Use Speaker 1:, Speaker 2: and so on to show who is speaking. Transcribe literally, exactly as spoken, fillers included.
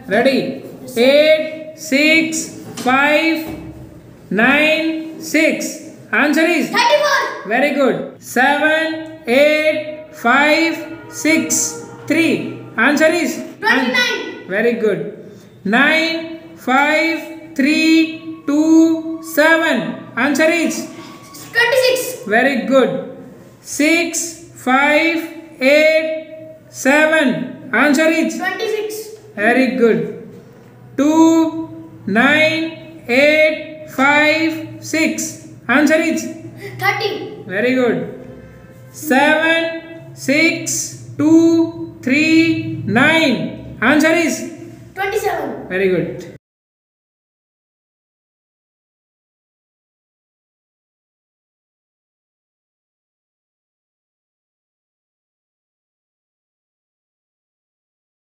Speaker 1: Ready? eight, six, five, nine, six. Answer is?
Speaker 2: thirty-four.
Speaker 1: Very good. seven, eight, five, six, three. Answer is?
Speaker 2: twenty-nine.
Speaker 1: Very good. nine, five, three, two, seven. Answer is?
Speaker 2: twenty-six.
Speaker 1: Very good. six, five, eight, seven. Answer is?
Speaker 2: twenty-six.
Speaker 1: Very good. two, nine, eight, five, six. Answer is?
Speaker 2: thirty.
Speaker 1: Very good. seven, six, two, three, nine. Answer is?
Speaker 2: twenty-seven.
Speaker 1: Very good.